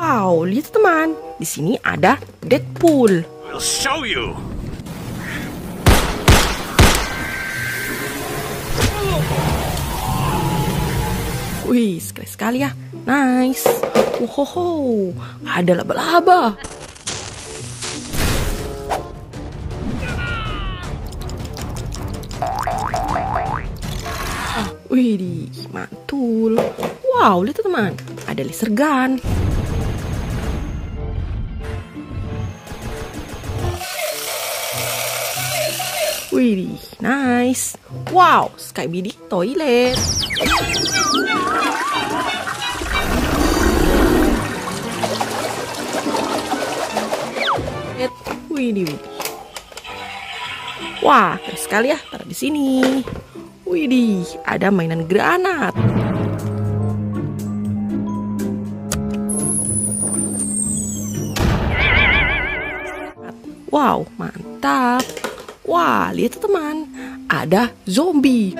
Wow, lihat teman. Di sini ada Deadpool. I'll show you. Wih, sekali ya. Nice. Wow, ada laba-laba. Wih, mantul. Wow, lihat teman. Ada laser gun. Wih, nice. Wow, Skibidi toilet. Wih. Wah, keren sekali ya. Taruh di sini. Wih, ada mainan granat. Wow, mantap. Wah, lihat teman. Ada zombie.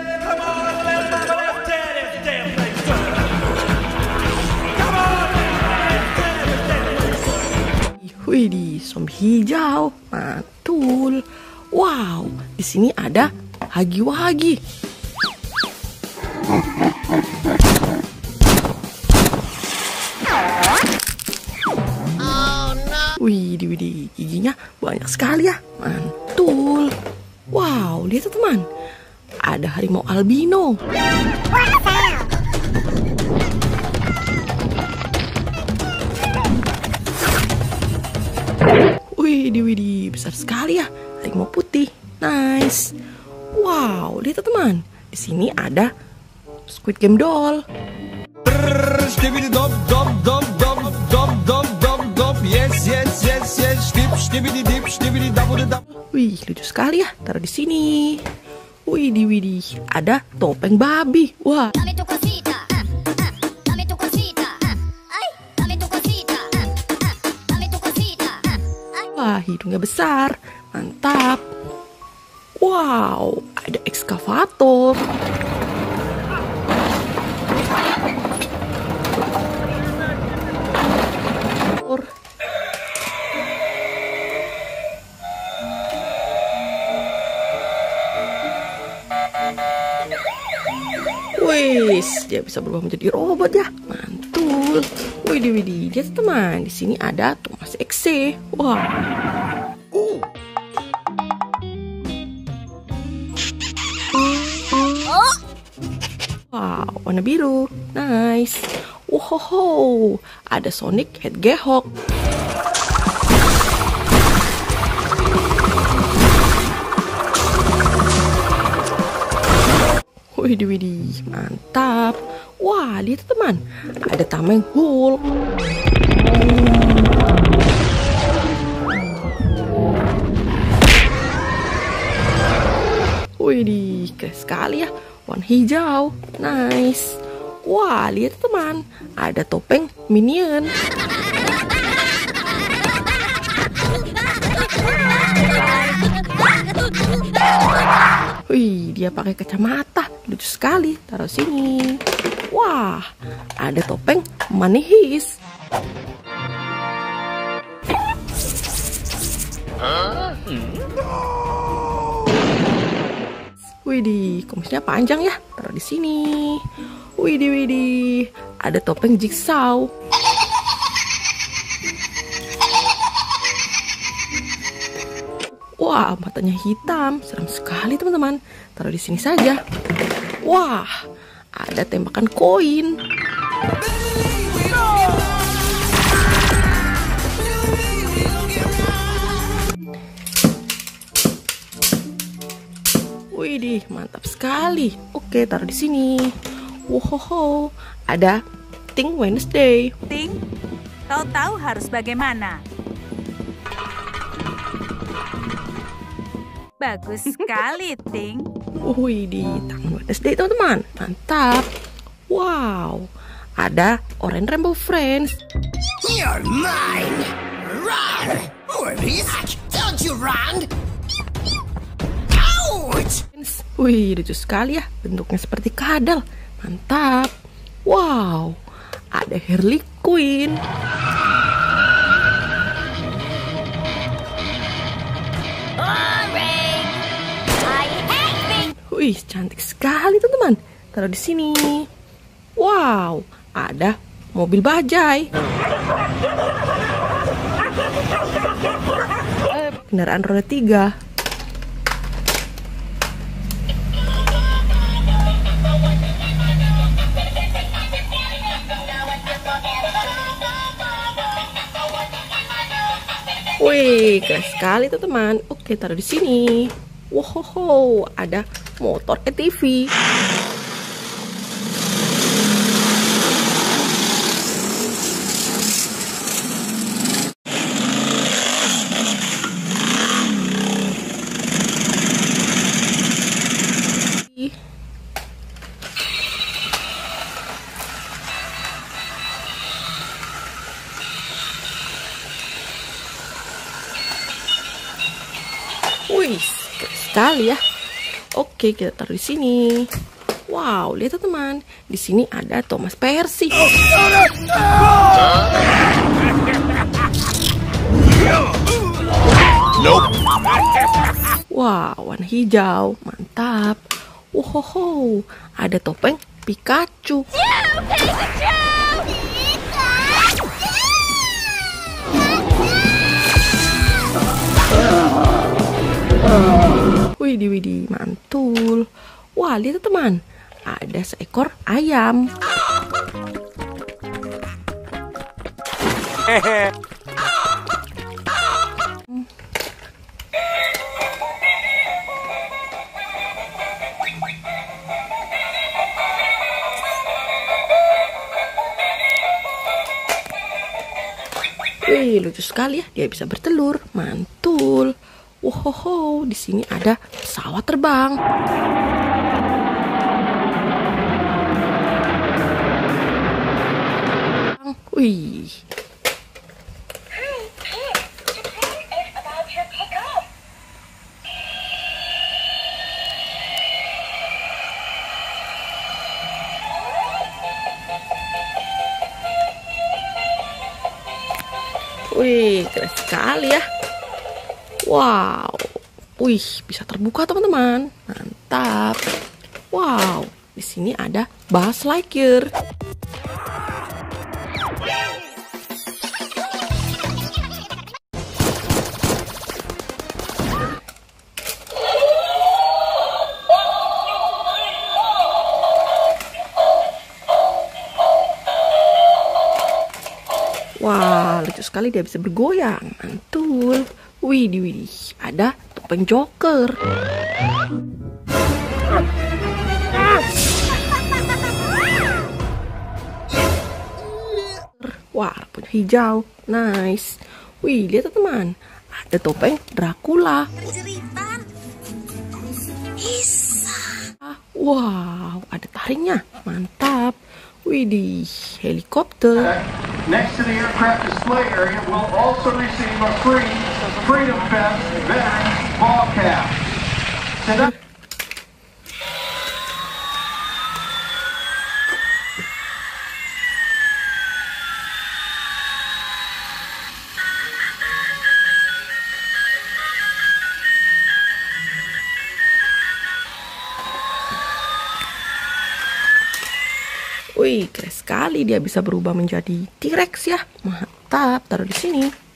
Wih, zombie hijau, mantul. Wow, di sini ada Hagi-Wagi. Wih, giginya banyak sekali ya, mantul. Wow, lihat teman, ada harimau albino. Widih, besar sekali ya, harimau putih. Nice. Wow, lihat teman, di sini ada Squid Game doll. Wih, lucu sekali ya, taruh di sini. Widih, ada topeng babi. Wah. Wah, hidungnya besar, mantap. Wow, ada ekskavator. Wih, dia bisa berubah menjadi robot ya, mantul. Widih, lihat teman, di sini ada Thomas X. Wah. Wow, warna biru, nice. Wow, ada Sonic Hedgehog. Widih, mantap. Wah, lihat teman, ada tameng Hulk. Widih, keren sekali ya, warna hijau, nice. Wah, lihat teman, ada topeng Minion. Wih, dia pakai kacamata, lucu sekali. Taruh sini. Wah, ada topeng Manihis. Widih, kumisnya panjang ya. Taruh di sini. Widih, ada topeng Jigsaw. Wah, matanya hitam, seram sekali teman-teman. Taruh di sini saja. Wah, ada tembakan koin. Widih, mantap sekali. Oke, taruh di sini. Wow, ada Ting Wednesday. Ting, kau tahu harus bagaimana? Bagus sekali, Ting. Widih, tangan Wednesday teman-teman. Mantap. Wow, ada Orange Rainbow Friends. You're mine! Run! Maurice, don't you run! Ouch! Wih, lucu sekali ya. Bentuknya seperti kadal. Mantap. Wow, ada Harley Quinn. Wih, cantik sekali teman-teman. Taruh di sini. Wow, ada mobil bajai. Kendaraan roda 3. Wih, keren sekali teman-teman. Oke, taruh di sini. Wow, ada motor ATV. Wih, keren sekali ya. Oke, kita taruh di sini. Wow, lihat teman-teman. Di sini ada Thomas Percy. Wow, warna hijau, mantap. Wow, ada topeng Pikachu. Widih, mantul. Wah, lihat teman, ada seekor ayam. Wih, lucu sekali ya, dia bisa bertelur, mantul. Wow, di sini ada pesawat terbang. Wih. Wih, keren sekali ya. Wow. Wih, bisa terbuka teman-teman. Mantap. Wow, di sini ada Buzz Lightyear. Wah, lucu sekali, dia bisa bergoyang. Mantul. Widih, ada topeng Joker. Wah, punya hijau. Nice. Wih, lihat teman, ada topeng Dracula. Wow, ada taringnya. Mantap. Widih, helikopter. Next to the aircraft display area will also receive a free Freedom Fest Veterans Ball Cap. Tonight. Wih, keren sekali, dia bisa berubah menjadi T-Rex ya. Mantap, taruh di sini.